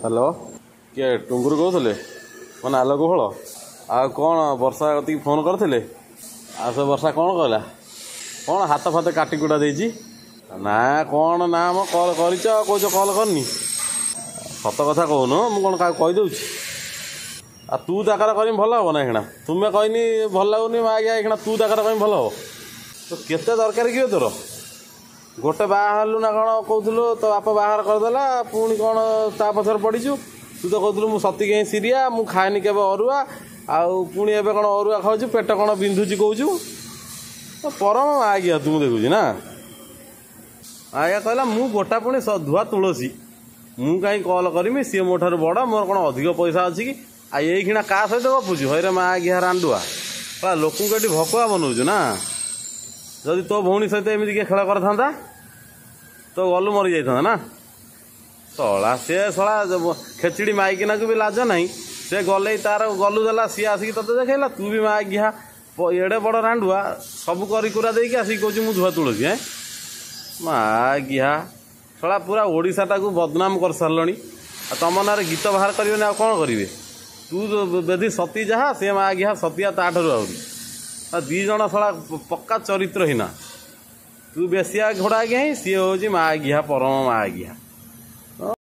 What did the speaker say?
Hello किए टुंगुर कहते मैंने आलोक भोल आ कौन वर्षा कति फोन करते आ सब वर्षा कौन कहला कौन हाथ फात काटी कुटा देछि ना कौन ना म कल कर कौच कल करनी सत कथा कहून मु कौन क्या कहीदे आ तू दाकार कर भल हम ना एखना तुम्हें कहनी भल लगुनि आज्ञा एखना तू दाकार कर भल हम तो केते दरकार कि तोर गोटे बाहरलु ना कौन कहूलु तो बाप बाहर करदेला पुणी कौन ता पछर पड़ीचु तू तो कहूलु मु सती कहीं सीरिया मु खाएनी केवे अरुआ आउ पुणी एबे कौन अरुआ खाऊछु पेट कौन बिंधुची कहूछु तो परम आज्ञा तुम देखुची ना आज्ञा कहला मु गोटा पुणी धुआ तुलसी मु कहीं कल करमी सी मो ठार बड़ मोर कौन अधिक पैसा अच्छी कि आ ये क्या सहित गपुचु हईरे माँ आज्ञा रांडुआ लोक भकुआ बनाऊु ना जदि तो भौणी सहित एमती किए खेल करता तो गलु मरी जाता ना शला सी शला खेचड़ी माइकिना को भी लाज नहीं से गले तार गलु देला सी आसिक तोते देखला तू भी माँ आज्ञा एड़े बड़ रांडुआ सब करा देकी आसिक कौच मु धुआ तुलसी माँ आज्ञा शला पूरा ओडिशाटा को बदनाम कर सारे तुम ना गीत बाहर करें कौन करेंगे तू बेधी सती जहाँ सी माँ आज्ञा सतिया ताठू आहरी दी जन शला पक्का चरित्रहीना तू बेसिया घोड़ा आज्ञा ही सी हूँ माँ आज्ञा परम माँ आज्ञा।